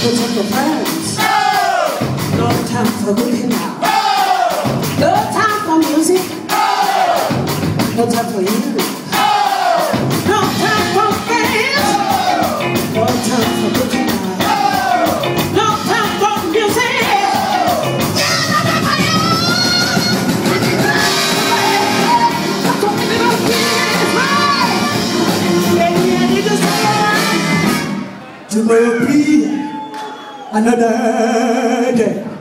time for friends. No time for looking out. No time for music. No time for you. No time for friends. No time for looking out. No time for music. Tomorrow will be another day.